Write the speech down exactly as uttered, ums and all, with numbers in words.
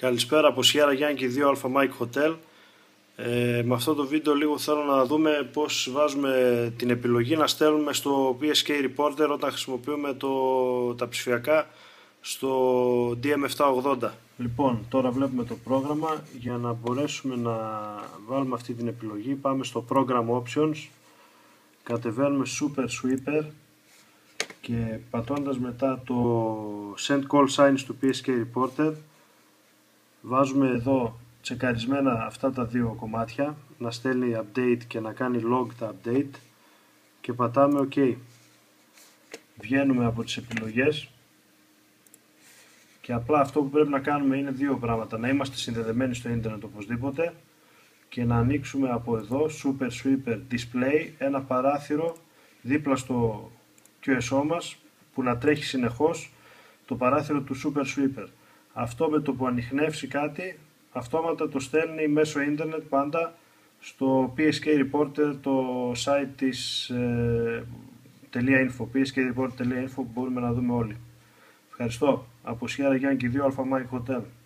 Καλησπέρα από Sierra Yankee δύο Alpha Mike Hotel. Ε, με αυτό το βίντεο λίγο θέλω να δούμε πώς βάζουμε την επιλογή να στέλνουμε στο πι ες κέι Reporter όταν χρησιμοποιούμε το, τα ψηφιακά στο ντι εμ επτακόσια ογδόντα. Λοιπόν, τώρα βλέπουμε το πρόγραμμα. Για να μπορέσουμε να βάλουμε αυτή την επιλογή πάμε στο Program Options, κατεβαίνουμε Super Sweeper και πατώντας μετά το Send Call Signs του πι ες κέι Reporter βάζουμε εδώ τσεκαρισμένα αυτά τα δύο κομμάτια, να στέλνει update και να κάνει log τα update και πατάμε OK. Βγαίνουμε από τις επιλογές και απλά αυτό που πρέπει να κάνουμε είναι δύο πράγματα: να είμαστε συνδεδεμένοι στο ίντερνετ οπωσδήποτε και να ανοίξουμε από εδώ Super Sweeper Display ένα παράθυρο δίπλα στο κιου ες ο μας που να τρέχει συνεχώς το παράθυρο του Super Sweeper. Αυτό με το που ανιχνεύσει κάτι αυτόματα το στέλνει μέσω ίντερνετ πάντα στο πι ες κέι Reporter, το site της ε, .info, πι ες κέι reporter τελεία info που μπορούμε να δούμε όλοι. Ευχαριστώ. Από Sierra Yankee δύο Alpha Mike Hotel.